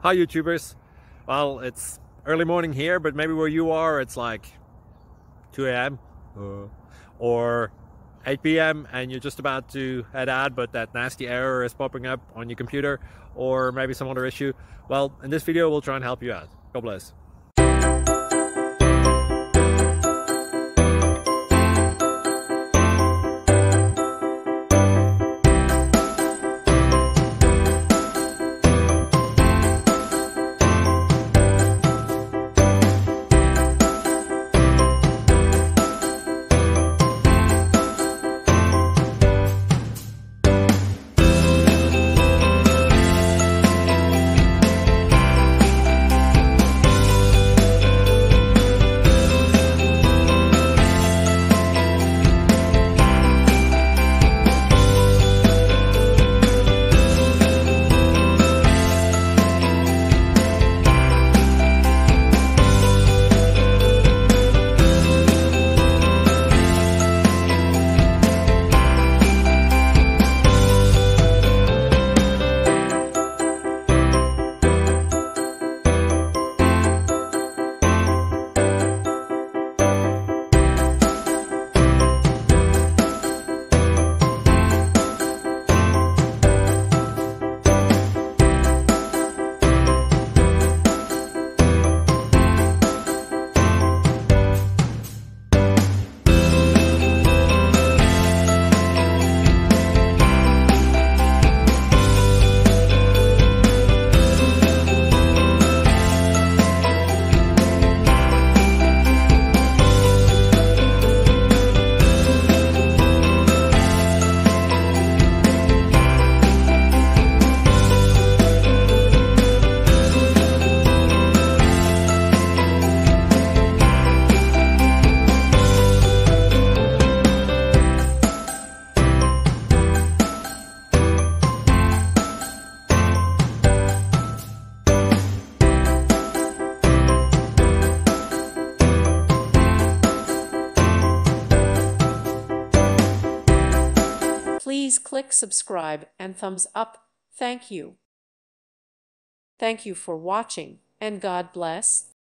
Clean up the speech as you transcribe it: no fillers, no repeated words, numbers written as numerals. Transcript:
Hi YouTubers. Well, it's early morning here, but maybe where you are it's like 2 a.m. or 8 p.m. and you're just about to head out, but that nasty error is popping up on your computer, or maybe some other issue. Well, in this video we'll try and help you out. God bless. Please click subscribe and thumbs up. Thank you. Thank you for watching, and God bless.